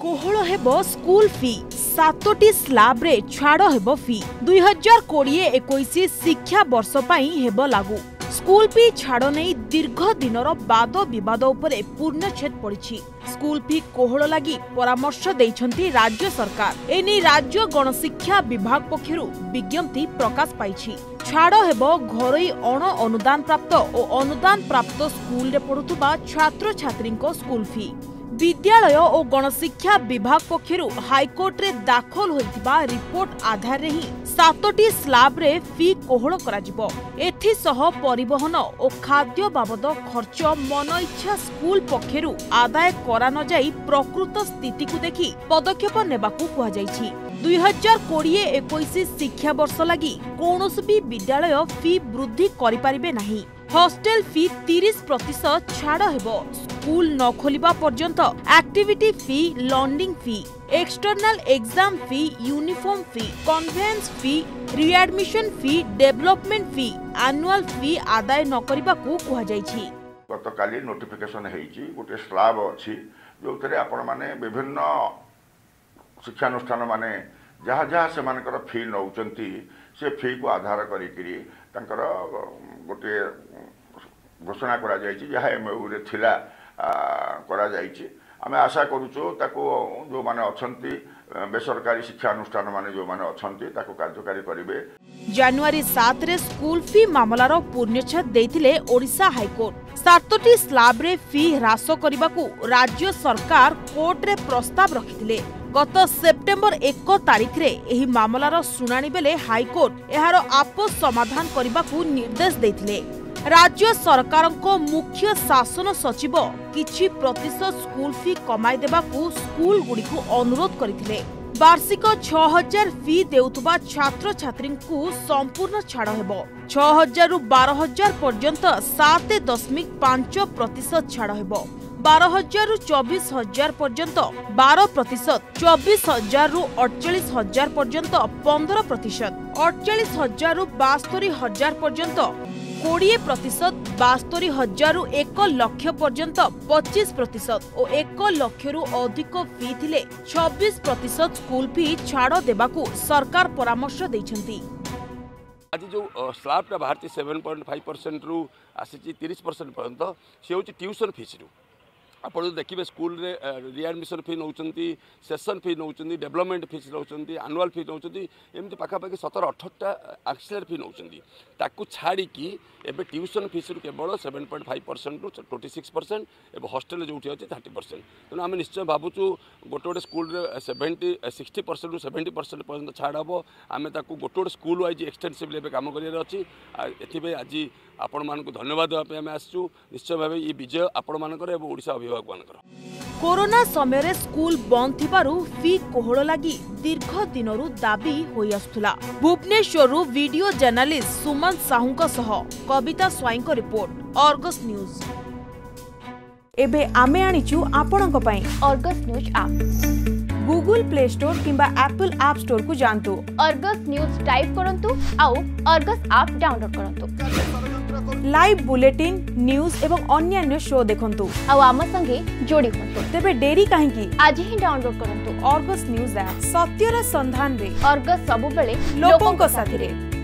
कोहल हेबो school fee 7टी slab रे छाड़ हेबो फी 2020-21 शिक्षा वर्ष पई हेबो लागू। स्कूल फी छाड़ नहीं दीर्घ दिनर वाद विवाद उपरे पूर्णछेद पड़ी। स्कूल फी कोहल लगी परामर्श देइछंती राज्य सरकार। एनी राज्य गणशिक्षा विभाग पक्षरु विज्ञप्ति प्रकाश पाइछि। छाड़ हेबो घरोई अण अनुदान प्राप्त और अनुदान प्राप्त स्कूल रे पढ़ुथुबा छात्र छात्री स्कूल फी। विद्यालय और गणशिक्षा विभाग पक्षरु हाईकोर्ट रे दाखल होइतिबा रिपोर्ट आधार रे ही 7टी स्लैब रे फी कोहल कराजिबो। एथि सह परिवहन और खाद्य बाबद खर्च मन इच्छा स्कूल पक्षरु आदाय करा न जाई प्रकृत स्थिति को देखि पदक्षेप नेबाकू कुहा जाइछि। 2020-21 शिक्षा वर्ष लगी कौनसी भी विद्यालय फी वृद्धि करि परिबे नाही। हॉस्टल फी 30% छाड़ हेबो। स्कूल न खोलिबा पर्यंत एक्टिविटी फी, लॉन्डिंग fee, external exam fee, uniform fee, conveyance fee, readmission fee, development fee, annual fee आदाय न करिबाकू कुहा जाइछि। गतकाली नोटिफिकेशन हेइछि गोटे स्लैब अछि जोतरे आपण माने विभिन्न शिक्षानुष्ठान माने जहाँ जहाँ से मानकर फी नौचंती से फी को आधार करिकरी तांकर गोटे घोषणा करा जाइछि जहाँ एमओयू रे थिला करा जाइछि। आमे आशा करूछु ताको जो माने अछंती बेसरकारी शिक्षा अनुष्ठान माने जो माने अछंती ताको कार्यकारी करिवे। जनवरी 7 रे स्कूल फी मामलार पूर्णछेद देथिले ओडिशा हाईकोर्ट। 7टी स्लैब रे फी ह्रास करिबाकू राज्य सरकार कोर्ट रे प्रस्ताव रखिथिले। गत सेप्टेम्बर 1 तारिख रे एही मामलार सुनानी बेले हाईकोर्ट एहार आपस समाधान करिबाकू निर्देश देथिले। राज्य सरकार को मुख्य शासन सचिव किछि प्रतिशत स्कूल फी कमाई देबाकू स्कूल गुड़िकू अनुरोध करथिले। वार्षिक 6000 फी देउतबा छात्र छात्री को संपूर्ण छाड़ हेबो। 6000 रु 12000 पर्यंत 7.5% छाड़ हेबो। 12000 रु 24000 पर्यंत 12%, 24000 रु 48000 पर्यंत 15%, 48000 रु 72000 पर्यंत 20%, 72000 रु 1 लाख पर्यंत 25% और 1 लाख रु अधिक फी थिले 26% स्कूल फी छाड़ देबाकू सरकार परामर्श दैछंती। आज जो स्लैब बाहर 7.5% रु आसी 30% पर्यंत से हूँ ट्यूशन फीस रु आप देखिए स्कूल रे रिएडमिशन फी नौ, सेशन फी नौ, डेवलपमेंट फीस नौ, एनुअल फी नौ, एमती पाखापाखि 17-18टा एक्सिलरी फी नौ। ताकू छाड़ी एबे ट्यूशन फीस रु केवल 7.5% रु 26% एवं हॉस्टल जो अच्छे 30%। तेणु आम निश्चय भावुँ गोटे गोटे स्कूल 60% रु 70% पर्यंत छाड़ हम। आम गोटे स्कूल वाइज एक्सटेंसिवली काम कर आज आपण मानक धन्यवाद देवाई आम आसचु। निश्चय भाव ये विजय आपण मानकर एवं ओडिशा अभिभावक मानकर। कोरोना समय स्कूल बंद थिबारु फी कोहल लगी दीर्घ दिनरु दाबी होई आसुथला। भुवनेश्वरु वीडियो जर्नलिस्ट सुमन साहूंक सह कविता स्वाई को रिपोर्ट, अर्गस न्यूज। एबे आमे आनिचु आपणक पई Argus news app. Google Play Store किंबा एप्पल ऐप स्टोर को जानतु। अर्गस न्यूज टाइप करंतु आउ अर्गस ऐप डाउनलोड करंतु। लाइव बुलेटिन न्यूज एवं अन्य शो देखंतु आउ आम संगे जोड़ी होंतु। तेबे डेरी काहेकि आज ही डाउनलोड करंतु अर्गस न्यूज ऐप। सत्यर संधान रे अर्गस सबु बेले लोकों को साथी रे।